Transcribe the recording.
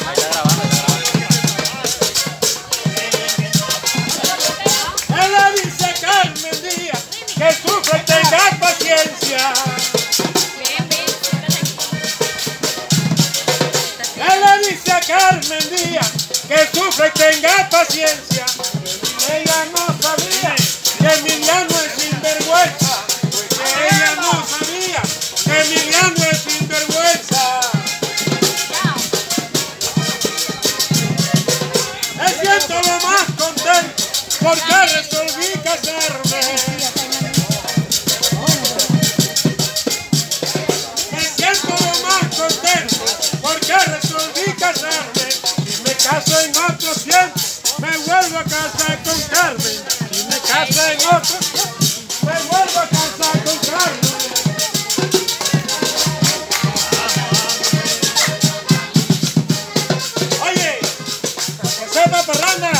Él le dice a Carmen Díaz que sufre y tenga paciencia. Él le dice a Carmen Díaz que sufre y tenga paciencia. Ella no sabía que Emiliano es sinvergüenza. Ella no sabía que Emiliano es sinvergüenza. Me siento lo más contento porque resolví casarme. Me siento lo más contento porque resolví casarme. Si me caso en otro tiempo, me vuelvo a casar con Carmen. Si me caso en otro tiempo, me vuelvo a casar con Carmen. Oye, que sepa parranda.